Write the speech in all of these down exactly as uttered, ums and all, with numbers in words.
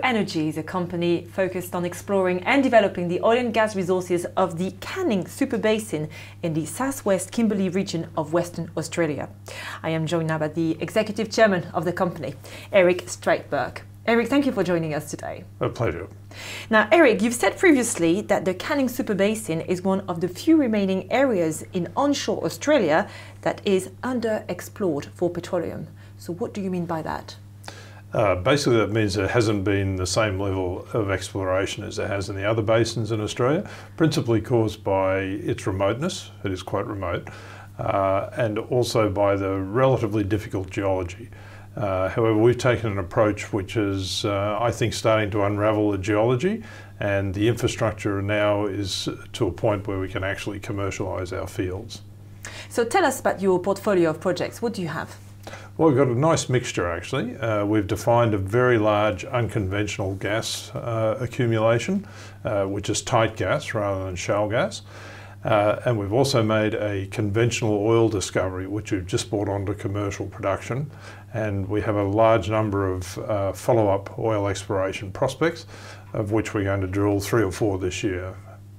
Energy is a company focused on exploring and developing the oil and gas resources of the Canning Superbasin in the southwest Kimberley region of Western Australia. I am joined now by the executive chairman of the company, Eric Streitberg. Eric, thank you for joining us today. A pleasure. Now, Eric, you've said previously that the Canning Superbasin is one of the few remaining areas in onshore Australia that is underexplored for petroleum. So what do you mean by that? Uh, basically, that means there hasn't been the same level of exploration as there has in the other basins in Australia, principally caused by its remoteness. It is quite remote, uh, and also by the relatively difficult geology. Uh, however, we've taken an approach which is, uh, I think, starting to unravel the geology, and the infrastructure now is to a point where we can actually commercialise our fields. So tell us about your portfolio of projects. What do you have? Well, we've got a nice mixture actually. Uh, we've defined a very large unconventional gas uh, accumulation, uh, which is tight gas rather than shale gas. Uh, and we've also made a conventional oil discovery, which we've just brought onto commercial production. And we have a large number of uh, follow-up oil exploration prospects, of which we're going to drill three or four this year.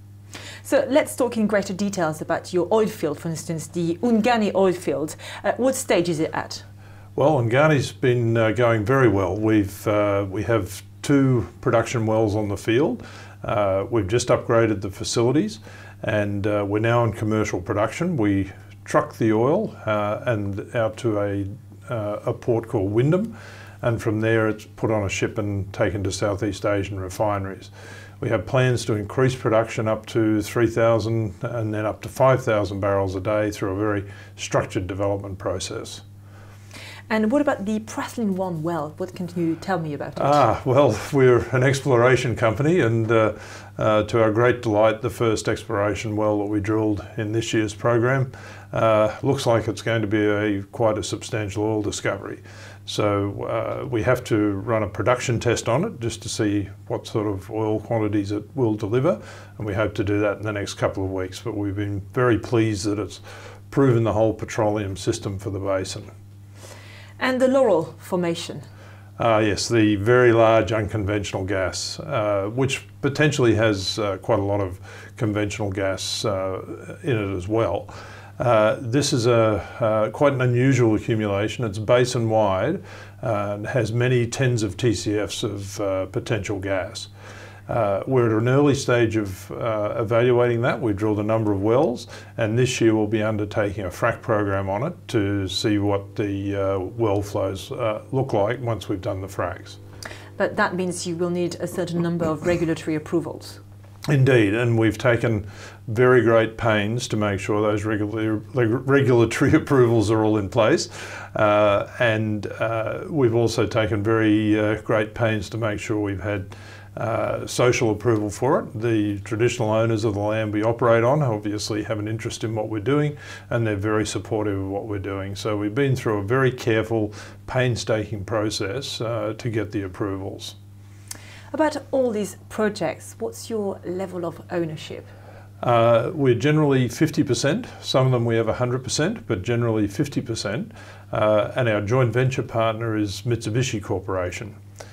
So let's talk in greater details about your oil field, for instance, the Ungani oil field. Uh, what stage is it at? Well, Ungani's been uh, going very well. We've, uh, we have two production wells on the field. Uh, we've just upgraded the facilities, and uh, we're now in commercial production. We truck the oil uh, and out to a, uh, a port called Wyndham, and from there it's put on a ship and taken to Southeast Asian refineries. We have plans to increase production up to three thousand and then up to five thousand barrels a day through a very structured development process. And what about the Petroleum one well? What can you tell me about it? Ah, well, we're an exploration company, and uh, uh, to our great delight, the first exploration well that we drilled in this year's program uh, looks like it's going to be a quite a substantial oil discovery. So uh, we have to run a production test on it just to see what sort of oil quantities it will deliver, and we hope to do that in the next couple of weeks. But we've been very pleased that it's proven the whole petroleum system for the basin. And the Laurel Formation? Uh, yes, the very large unconventional gas, uh, which potentially has uh, quite a lot of conventional gas uh, in it as well. Uh, this is a uh, quite an unusual accumulation. It's basin-wide uh, and has many tens of T C Fs of uh, potential gas. Uh, we're at an early stage of uh, evaluating that. We've drilled a number of wells, and this year we'll be undertaking a frack program on it to see what the uh, well flows uh, look like once we've done the fracks. But that means you will need a certain number of regulatory approvals. Indeed, and we've taken very great pains to make sure those regula regulatory approvals are all in place, uh, and uh, we've also taken very uh, great pains to make sure we've had Uh, social approval for it. The traditional owners of the land we operate on obviously have an interest in what we're doing, and they're very supportive of what we're doing. So we've been through a very careful, painstaking process uh, to get the approvals. About all these projects, what's your level of ownership? Uh, we're generally fifty percent. Some of them we have one hundred percent, but generally fifty percent. Uh, and our joint venture partner is Mitsubishi Corporation.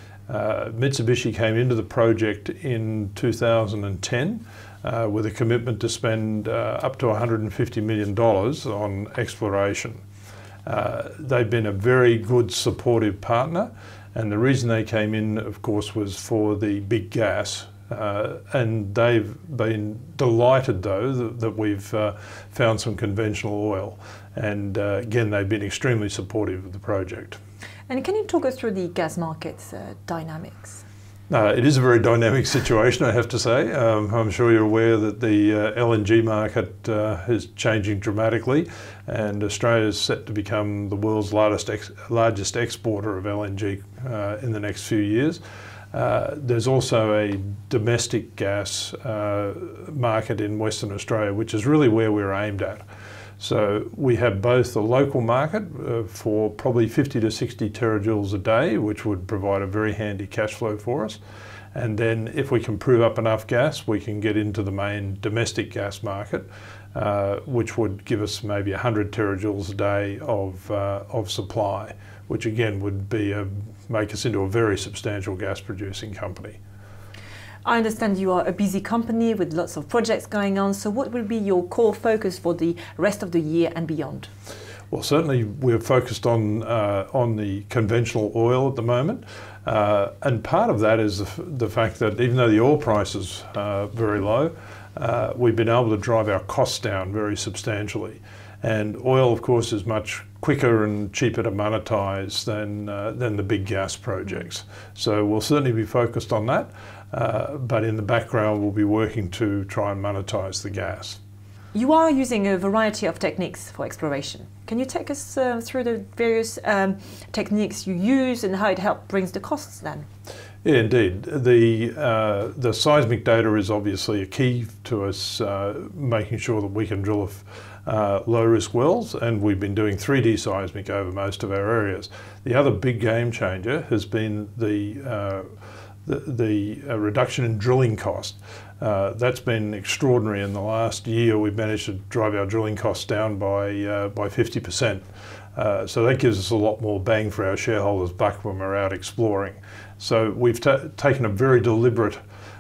Uh, Mitsubishi came into the project in two thousand ten uh, with a commitment to spend uh, up to one hundred fifty million dollars on exploration. Uh, they've been a very good supportive partner, and the reason they came in, of course, was for the big gas. Uh, and they've been delighted, though, that, that we've uh, found some conventional oil. And uh, again, they've been extremely supportive of the project. And can you talk us through the gas market's uh, dynamics? Uh, it is a very dynamic situation, I have to say. Um, I'm sure you're aware that the uh, L N G market uh, is changing dramatically, and Australia is set to become the world's largest, ex largest exporter of L N G uh, in the next few years. Uh, there's also a domestic gas uh, market in Western Australia, which is really where we're aimed at. So we have both the local market uh, for probably fifty to sixty terajoules a day, which would provide a very handy cash flow for us. And then if we can prove up enough gas, we can get into the main domestic gas market, uh, which would give us maybe one hundred terajoules a day of, uh, of supply, which again would be a make us into a very substantial gas producing company. I understand you are a busy company with lots of projects going on, so what will be your core focus for the rest of the year and beyond? Well, certainly we're focused on uh, on the conventional oil at the moment, uh, and part of that is the, the fact that even though the oil price is uh, very low, uh, we've been able to drive our costs down very substantially. And oil, of course, is much quicker and cheaper to monetize than uh, than the big gas projects. So we'll certainly be focused on that, uh, but in the background we'll be working to try and monetize the gas. You are using a variety of techniques for exploration. Can you take us uh, through the various um, techniques you use and how it helps brings the costs down? Yeah, indeed. The uh, the seismic data is obviously a key to us uh, making sure that we can drill uh, low-risk wells, and we've been doing three D seismic over most of our areas. The other big game changer has been the uh, the, the uh, reduction in drilling cost. Uh, that's been extraordinary. In the last year, we've managed to drive our drilling costs down by uh, by fifty percent. Uh, so that gives us a lot more bang for our shareholders' buck when we're out exploring. So we've taken a very deliberate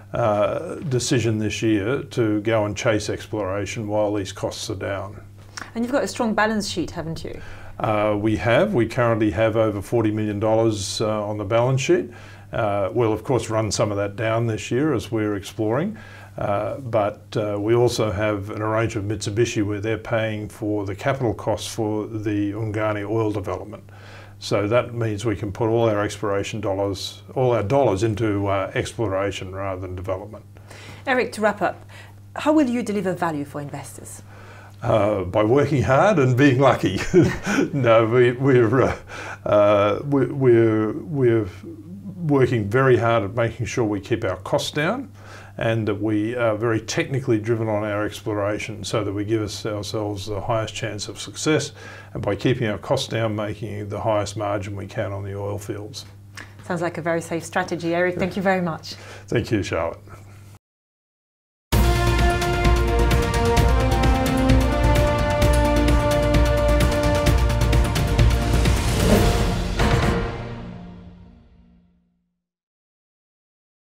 uh, decision this year to go and chase exploration while these costs are down. And you've got a strong balance sheet, haven't you? Uh, we have. We currently have over forty million dollars uh, on the balance sheet. Uh, we'll of course run some of that down this year as we're exploring, uh, but uh, we also have an arrangement with Mitsubishi where they're paying for the capital costs for the Ungani oil development. So that means we can put all our exploration dollars, all our dollars into uh, exploration rather than development. Eric, to wrap up, how will you deliver value for investors? Uh, by working hard and being lucky. No, we, we're, uh, uh, we, we're, we're working very hard at making sure we keep our costs down and that we are very technically driven on our exploration so that we give us ourselves the highest chance of success, and by keeping our costs down, making the highest margin we can on the oil fields. Sounds like a very safe strategy, Eric. Thank you very much. Thank you, Charlotte.